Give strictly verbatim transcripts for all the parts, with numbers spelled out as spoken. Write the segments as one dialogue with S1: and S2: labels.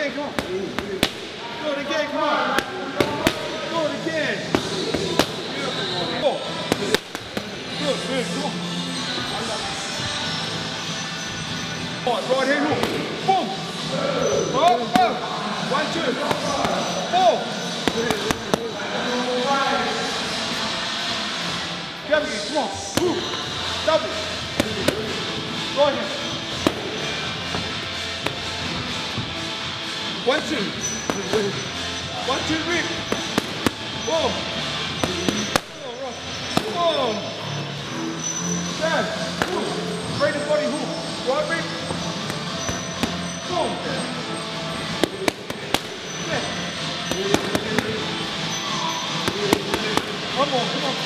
S1: again, come on. Do it again, come on. Do it again. Beautiful. Good, good, come on. Right hand hook. Boom. Right, boom. One, two. Four. Grab it, come on. Woo. Double. Right hand. One, two. One, two, rip. Whoa. Whoa. Jab. Right the body hook. Right rip. Boom. Yeah. One more, come on.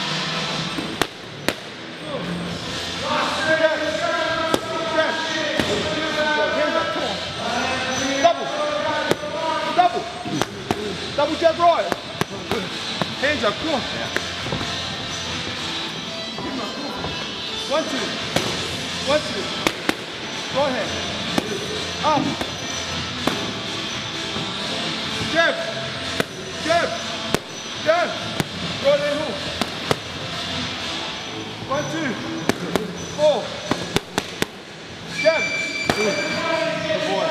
S1: Jab. Jab. Hands up, come on. Double. Double. Double jab right. Hands up, come on. One, two. One, two. Right hand. Up. Jab. Jab. Jab. Right hand hook. One, two. Four. Jab. Good boy.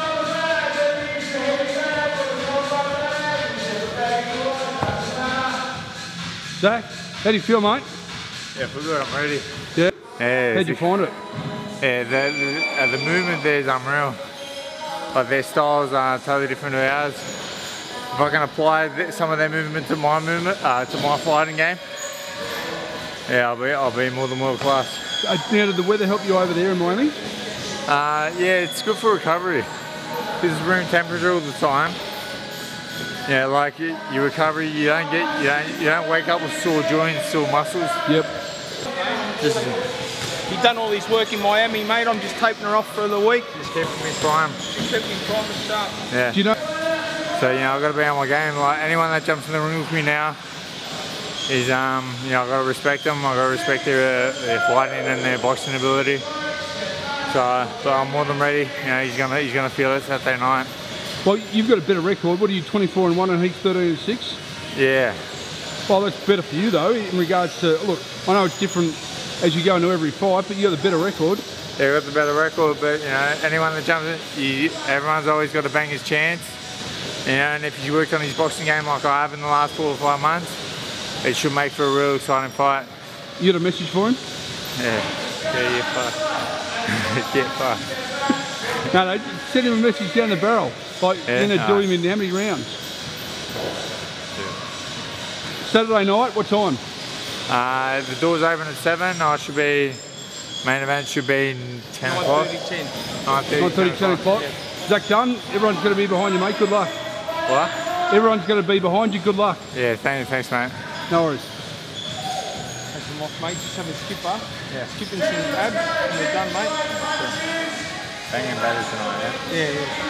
S2: Zach, how do you feel, mate?
S3: Yeah, feel good, I'm ready.
S2: Yeah?
S3: Yeah,
S2: How'd you find it?
S3: Yeah, the, the, uh, the movement there is unreal. Like their styles are totally different to ours. If I can apply th some of their movement to my movement, uh, to my fighting game, yeah, I'll be, I'll be more than world class.
S2: Uh, now, did the weather help you over there in Miami?
S3: Uh, yeah, it's good for recovery. This is room temperature all the time. Yeah, like you, you recover, you don't get, you don't, you don't wake up with sore joints, sore muscles.
S2: Yep.
S3: Just,
S1: You've done all this work in Miami, mate. I'm just taping her off for the week.
S3: just keeping me prime.
S1: Just keeping me prime and sharp.
S3: Yeah.
S2: Do you know?
S3: So, you know, I've got to be on my game. Like, anyone that jumps in the ring with me now is, um, you know, I've got to respect them. I've got to respect their, uh, their fighting and their boxing ability. So, but I'm more than ready. You know, he's gonna, he's gonna feel it Saturday night.
S2: Well, you've got a better record. What are you, twenty-four and one and he's thirteen and six?
S3: Yeah.
S2: Well, that's better for you though, in regards to, look, I know it's different as you go into every fight, but you got a better record.
S3: Yeah, we've got the better record, but, you know, anyone that jumps in, you, everyone's always got to bang his chance. You know, and if he's worked on his boxing game like I have in the last four or five months, it should make for a real exciting fight.
S2: You got a message for him?
S3: Yeah. Yeah, yeah, fast. Get fast.
S2: No, no, send him a message down the barrel. Like,
S3: Yeah,
S2: you're going to do
S3: alright.
S2: him in how many rounds? Saturday night, what time?
S3: Uh, the door's open at seven. I should be, main event should be ten o'clock.
S1: nine thirty, ten.
S3: nine thirty,
S2: nine thirty, ten o'clock.
S3: Yeah.
S2: Zach Dunn, everyone's going to be behind you, mate. Good luck.
S3: What?
S2: Everyone's going to be behind you. Good luck.
S3: Yeah, thanks, thanks, mate.
S2: No worries.
S1: Take them off, mate. Just have a skipper.
S3: Yeah.
S1: Skipping some abs and we're done, mate.
S3: Banging batters tonight, yeah?
S1: Yeah, yeah.